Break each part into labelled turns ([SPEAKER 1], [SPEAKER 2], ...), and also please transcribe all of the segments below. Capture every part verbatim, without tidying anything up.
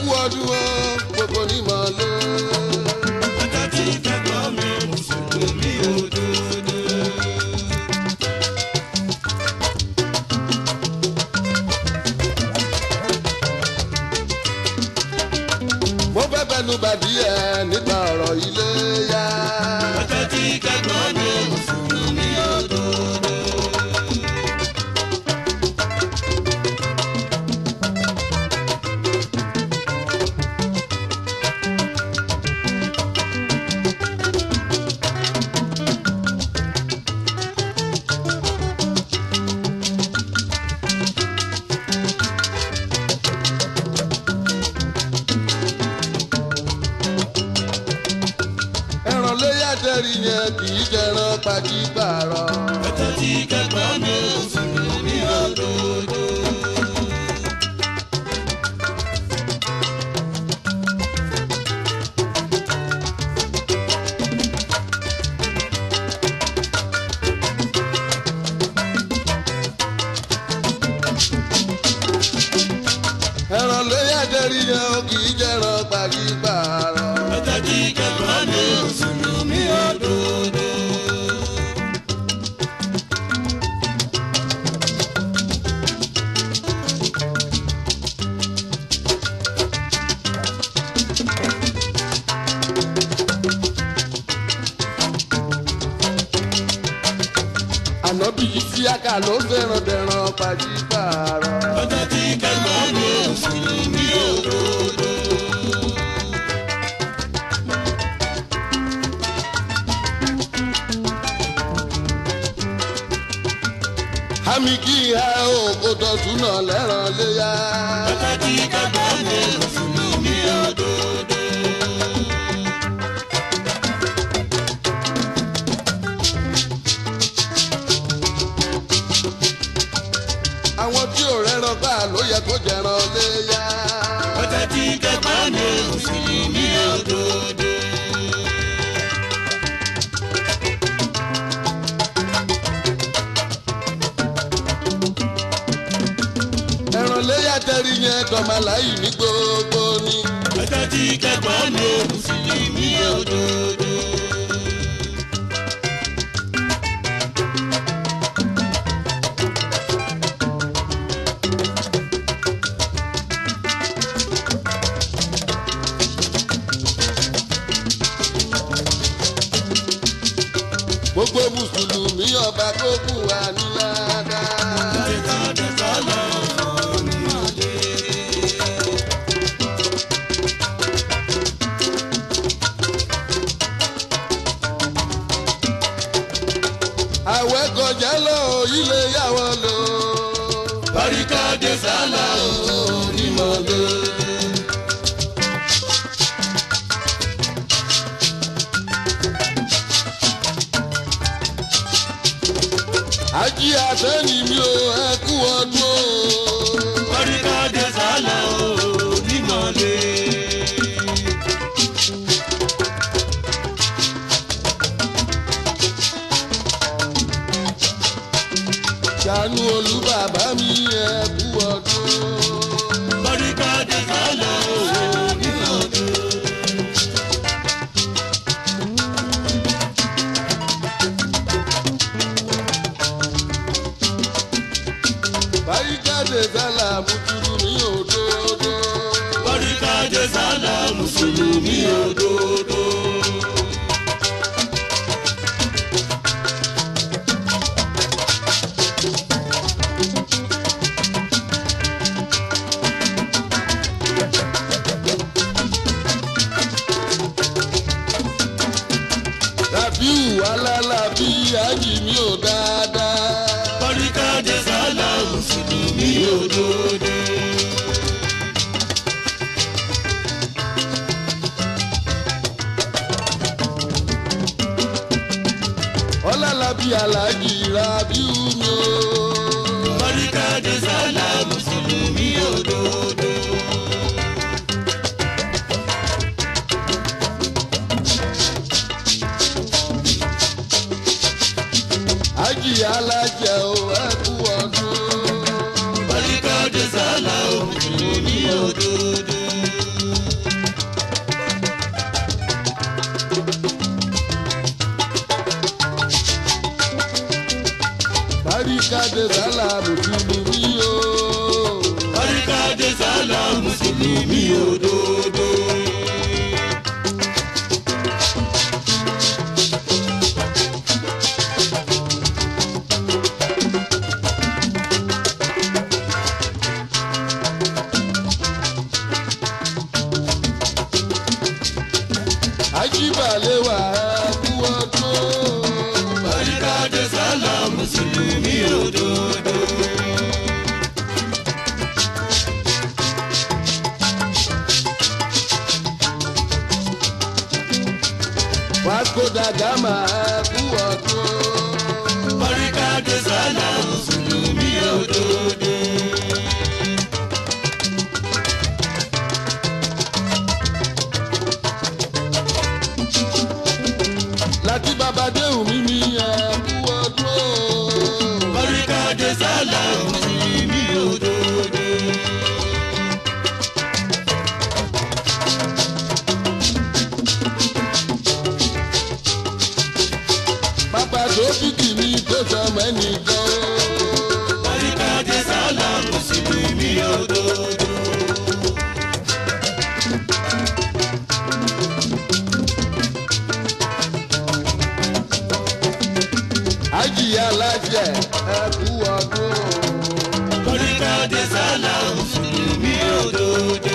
[SPEAKER 1] kú ọdún o gbogbo ní mọ̀lẹ́.
[SPEAKER 2] ọjọ́ tí kẹ́kọ̀ọ́ mi mùsùlùmí òdodo.
[SPEAKER 1] mo fẹ́ fẹnu bàdí ẹ̀ nípa ọ̀rọ̀ ilé yá.
[SPEAKER 2] ọjọ́ tí kẹ́kọ̀ọ́ mi mùsùlùmí òdodo.
[SPEAKER 1] Tẹ́rì yẹn kì í jẹran pàjípàrọ̀.
[SPEAKER 2] ọjọ́ tí kẹ́kọ̀ọ́ mi mùsùlùmí òdodo.
[SPEAKER 1] ẹran léyà tẹ́rì yẹn kì í jẹran pàjípàrọ̀.
[SPEAKER 2] ọjọ́ tí kẹ́kọ̀ọ́ mi mùsùlùmí òdodo.
[SPEAKER 1] ànábì Ìsíákà ló fẹ́ràn dẹ̀ràn pàjípàrọ̀.
[SPEAKER 2] ọjọ́ tí kẹ́kọ̀ọ́ mi mùsùlùmí òdodo.
[SPEAKER 1] àmì kí ìhà òkò tọ̀tún náà lẹ́ràn léyà.
[SPEAKER 2] ọjọ́ tí kẹ́kọ̀ọ́ mi mùsùlùmí òdodo.
[SPEAKER 1] àwọn tí ò rẹ́ràn gbà ló yẹ kó jẹran léyà.
[SPEAKER 2] ọjọ́ tí kẹ́kọ̀ọ́ mi mùsùlùmí òdodo.
[SPEAKER 1] ẹran léyà tẹ́rì yẹn tọmọláyì ní gbogbo ni.
[SPEAKER 2] ọjọ́ tí kẹ́kọ̀ọ́ mi mùsùlùmí òdodo.
[SPEAKER 1] gbogbo mùsùlùmí ọba kó kú wa ní ládàá. àwẹ̀ kọjá lọ ilé yàwó lò.
[SPEAKER 2] Barikade sálà onímọ̀lẹ́.
[SPEAKER 1] ají àtẹ́ni mi ò ẹ kú ọdún o.
[SPEAKER 2] Barikade sálà onímọ̀lẹ́.
[SPEAKER 1] ṣàánú olúbàbá mi ẹ kú ọdún.
[SPEAKER 2] Barikade sálà onímọ̀lẹ́.
[SPEAKER 1] Barikade sálà mùsùlùmí òdodo.
[SPEAKER 2] Barikade sálà mùsùlùmí òdodo.
[SPEAKER 1] Rabiu alálàbí àjì mi ò dáadáa.
[SPEAKER 2] Barikade sálà mùsùlùmí òdodo.
[SPEAKER 1] ọlálàbí alájì Rabiu mi o.
[SPEAKER 2] Barikade sálà mùsùlùmí òdodo.
[SPEAKER 1] àjì alájẹ o ẹ kú ọdún.
[SPEAKER 2] Barikade sálà mùsùlùmí òdodo. mùsùlùmí òdodo.
[SPEAKER 1] Ajíbálẹ̀ wà kú ọdún.
[SPEAKER 2] Barikade sálà mùsùlùmí òdodo.
[SPEAKER 1] Vasco da Gama kú ọdún.
[SPEAKER 2] Barikade sálà mùsùlùmí òdodo.
[SPEAKER 1] Láti bàbá déhùn mímí kú ọdún.
[SPEAKER 2] Barikade sálà mùsùlùmí òdodo.
[SPEAKER 1] Bàbá tó dìdì mi tó sọmọ ẹnìkan.
[SPEAKER 2] Barikade sálà mùsùlùmí òdodo.
[SPEAKER 1] Ajíyá alájẹ kú ọdún.
[SPEAKER 2] Barikade sálà mùsùlùmí òdodo.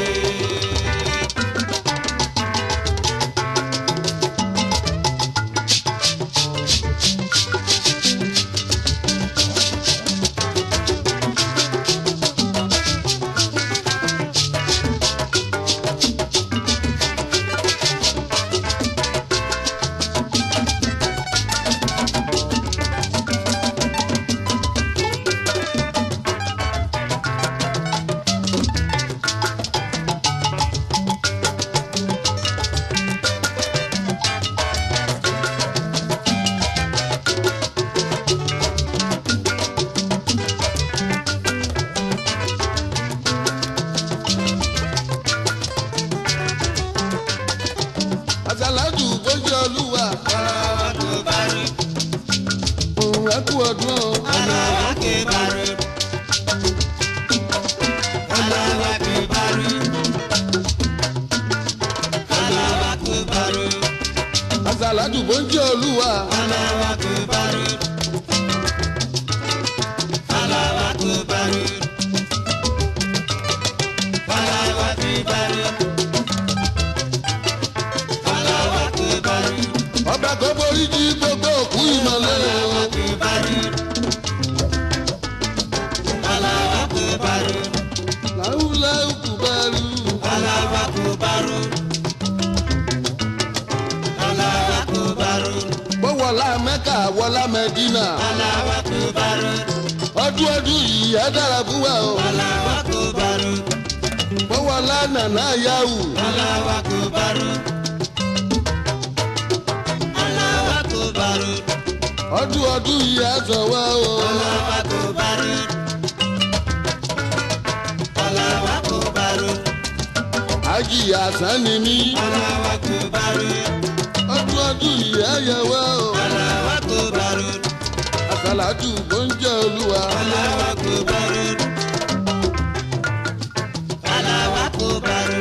[SPEAKER 2] Àsàlátù bójú Olúwa. Òun ẹ kú ọdún o. Allahu Akbar. Allahu Akbar. Allahu Akbar.
[SPEAKER 1] Àsàlátù bójú Olúwa.
[SPEAKER 2] Allahu Akbar. Allahu Akbar. Allahu Akbar. Allahu Akbar.
[SPEAKER 1] Ọba kò borí jí gbogbo òkú ìmọ̀lẹ́ o.
[SPEAKER 2] Allahu Akbar.
[SPEAKER 1] Láwùláwù kù bá rú.
[SPEAKER 2] Allahu Akbar. Allahu Akbar.
[SPEAKER 1] Bọ́wọ́lá Mẹ́kà wọlá Mẹ́dínà.
[SPEAKER 2] Allahu Akbar.
[SPEAKER 1] Ọdún ọdún yìí ẹ dára fún wa o.
[SPEAKER 2] Allahu Akbar.
[SPEAKER 1] Bọ́wọ́lá Nàná Yáwù.
[SPEAKER 2] Allahu Akbar. Allahu Akbar.
[SPEAKER 1] Ọdún ọdún yìí ẹ sọ wá o.
[SPEAKER 2] Allahu Akbar. Allahu Akbar.
[SPEAKER 1] Ajíyá Sani mi.
[SPEAKER 2] Allahu Akbar.
[SPEAKER 1] Ọdún ọdún yìí ẹ yẹ wá o.
[SPEAKER 2] Allahu Akbar.
[SPEAKER 1] Àsàlátù bójú Olúwa.
[SPEAKER 2] Allahu Akbar. Allahu Akbar.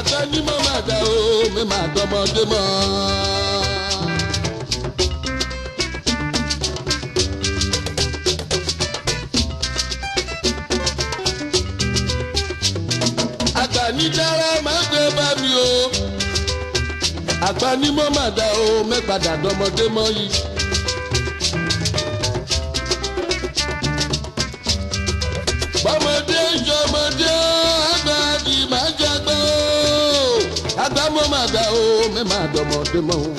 [SPEAKER 1] àgbà ní mo máa dà o mi máa dọmọdé mọ́. àgbà ní dára máa gbé bá mi o àgbà ní mo máa dà o mi padà dọmọdé mọ́ yìí. bọ́mọdé jọmọdé àgbà kì í máa jágbó àgbà mo máa dà o mi máa dọmọdé mọ́ o.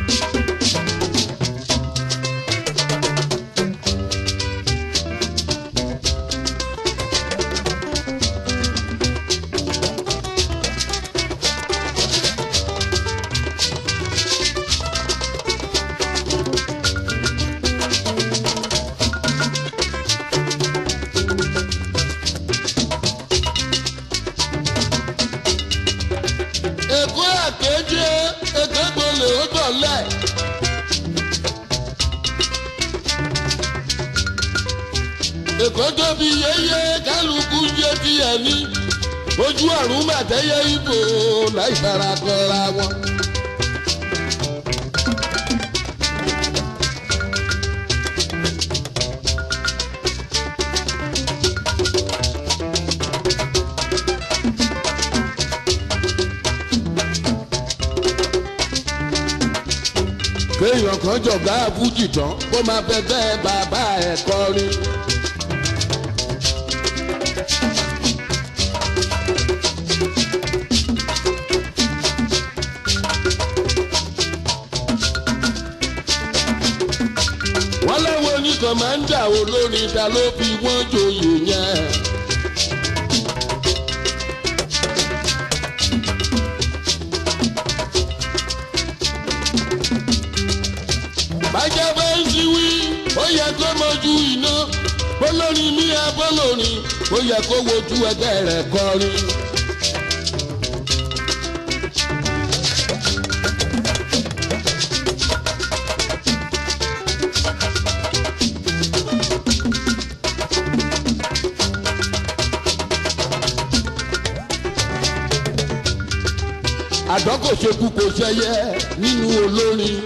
[SPEAKER 1] èkó àkéjé èkégbòlè ó dọ̀lẹ́. èkó tóbi yéyé kálukú jẹ́ tiẹ̀ ní ojú ọ̀run màtẹ́yẹ ìbò láì fara kọra wọn. kéèyàn kan jọ̀gá àbújì tán kó máa bẹ́gbẹ́ bàbá ẹ̀ kọrin. wọ́n láwọn oníkọ̀mándà olórin ta ló fi wọ́n joyè yẹn. bájá bá ń ṣíwí ó yẹ kó mọjú iná bólórin ní abólórin ó yẹ kó wojú ẹgbẹ́ rẹ̀ kọrin. àdán kò ṣekú kò ṣẹyẹ nínú olórin.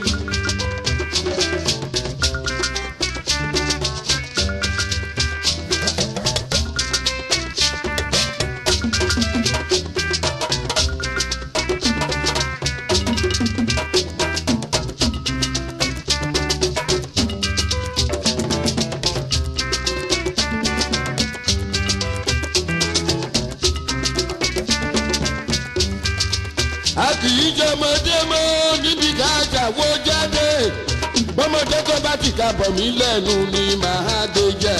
[SPEAKER 1] a kì í jọmọdé mọ́ níbi ká ṣàwó jáde bọ́mọdé tó bá ti ka bọ̀ mí lẹ́nu ni màá gbé jẹ.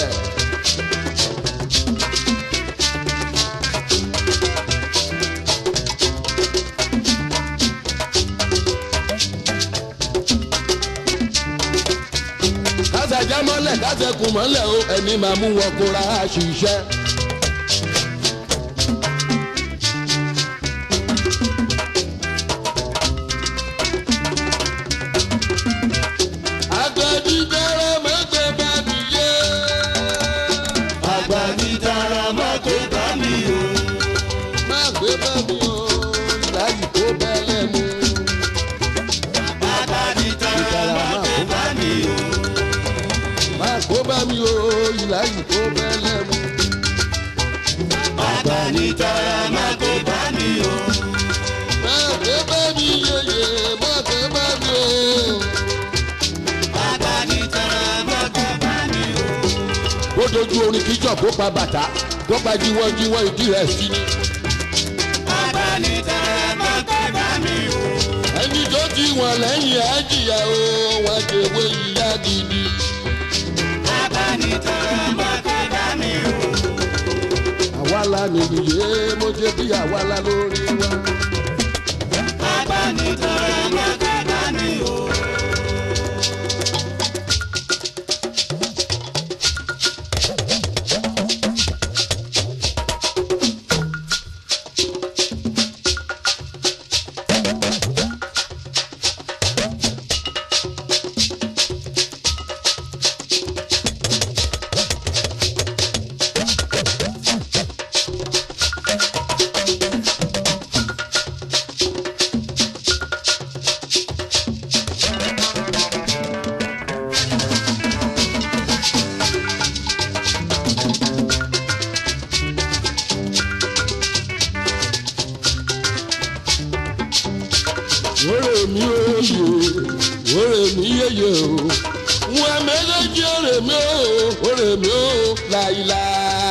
[SPEAKER 1] kásàjá mọ́lẹ̀ kásẹ̀kùn mọ́lẹ̀ o ẹni máa mú wọn kóra ṣiṣẹ́. láyìí kó bẹ́lẹ̀ mú.
[SPEAKER 2] bàbá ní tọ́ra má kó bá mi o.
[SPEAKER 1] má gbé bá mi yeye má gbé bá mi o.
[SPEAKER 2] bàbá ní tọ́ra má kó bá mi o.
[SPEAKER 1] ó dojú orin kíjọ kó pa bàtà kó pa jíwọ́ jíwọ́ ìdí rẹ̀ sí ni.
[SPEAKER 2] bàbá ní tọ́ra má kó bá mi o.
[SPEAKER 1] ẹni tó ti wọ̀n lẹ́yìn àjìyà o wọ́n ti wé ìyá gidi.
[SPEAKER 2] bàbá ní tọ́ra má kó bá mi o.
[SPEAKER 1] àwa la nìyé mo ṣe bí àwa la lórí wa.
[SPEAKER 2] bàbá ní tọ́ra má kó bá mi o.
[SPEAKER 1] òrè mi òye òrè mi yeye o wọn méjèèjì òrè mi o òrè mi o láìla.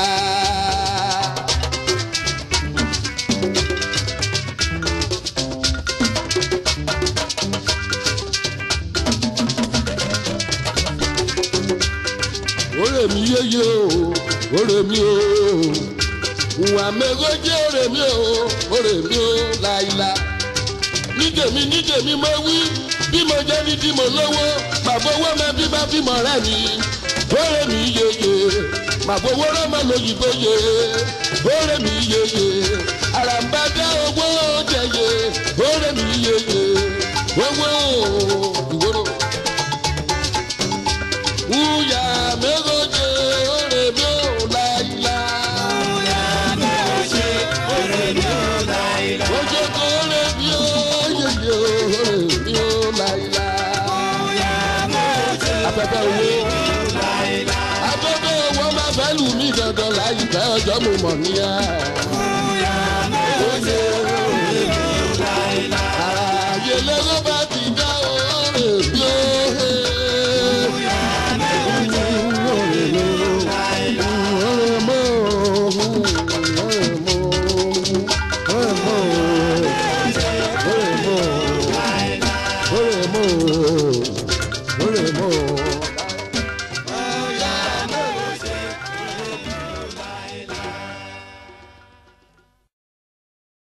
[SPEAKER 1] òrè mi yeye o òrè mi o wọn méjèèjì òrè mi o òrè mi o láìla. ní tèmi ní tèmi mo wí bí mo jẹ́ ní tí mo lówó bàbá owó máa bí bá bímọ rẹ̀ mi òrè mi yeye bàbá owó rẹ̀ máa lóyìnbó ye òrè mi yeye àràǹbádá owó jẹye òrè mi yeye owó ìwòrò wúyà méjèèjì òrè mi ò láìla.
[SPEAKER 2] Wúyà méjèèjì òrè mi ò láìla.
[SPEAKER 1] ojú kò òrè mi ò yeye òrè mi ò láìla.
[SPEAKER 2] Wúyà méjèèjì
[SPEAKER 1] afẹ́fẹ́ owó
[SPEAKER 2] òrè mi ò láìla.
[SPEAKER 1] afẹ́fẹ́ owó máa fẹ́ lù mí dandan láyìíká ọjọ́ mo mọ̀ níyà.